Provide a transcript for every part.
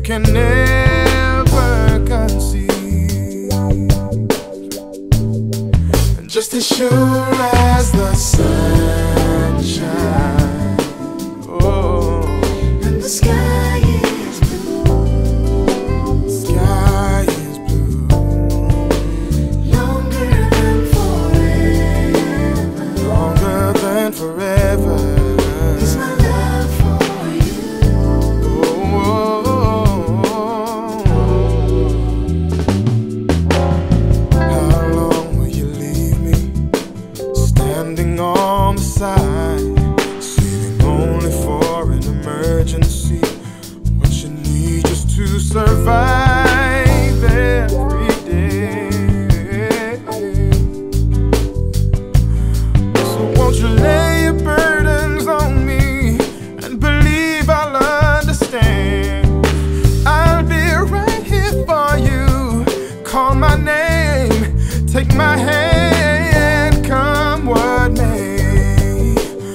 can never conceive. And just as sure as the sun shines, oh, and the sky is blue, sky is blue, longer than forever, longer than forever. is my love for you. How long will you leave me standing on the side, saving only for an emergency? What you need just to survive every day. So won't you lay your burdens on me and believe I'll understand? I'll be right here for you. Call my name, take my hand, come what may.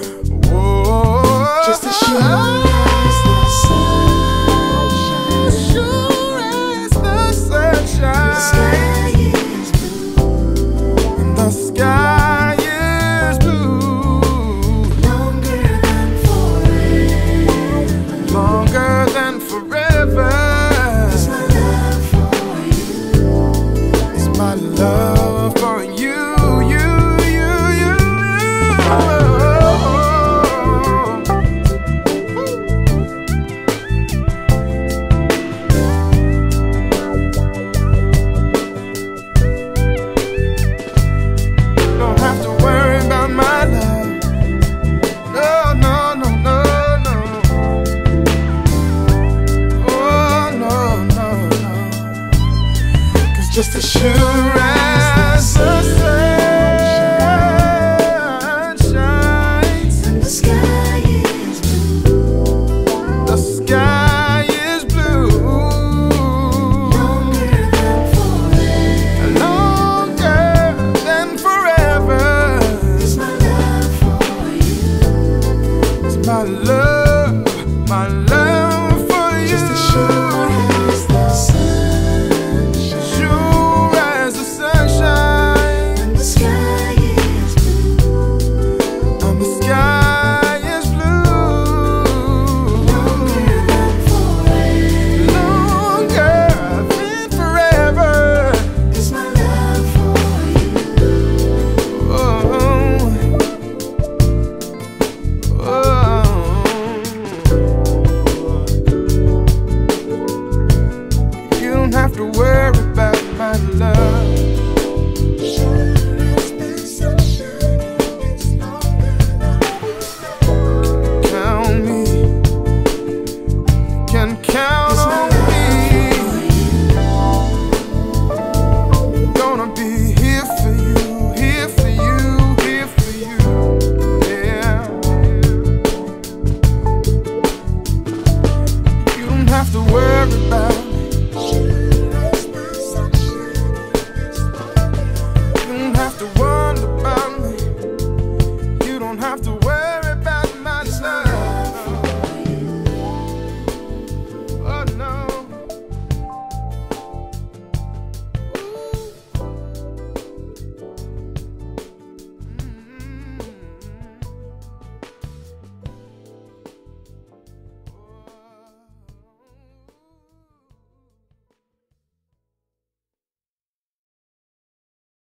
Whoa. Just as sure as the sun shines, Sure as the sun the shines, sky is blue, and the sky is blue, longer than forever, longer than forever. is my love for you. It's my love for you, you. Don't have to worry about my love. No, no, no, no, no. Oh, no, no, no. 'Cause just as sure as the sun shines, And the sky is blue, the sky is blue, longer than forever, longer than forever. is my love for you. It's my love for you. Just as sure as the sun shines, Sure as the sun shines, and the sky is blue, and the sky is blue, longer than forever, longer than forever. is my love for you. Oh, oh. You don't have to worry about my love. Sure as the sunshine, it's longer than Count me, you can count on me. Gonna be here for you, here for you, here for you. Yeah. You don't have to worry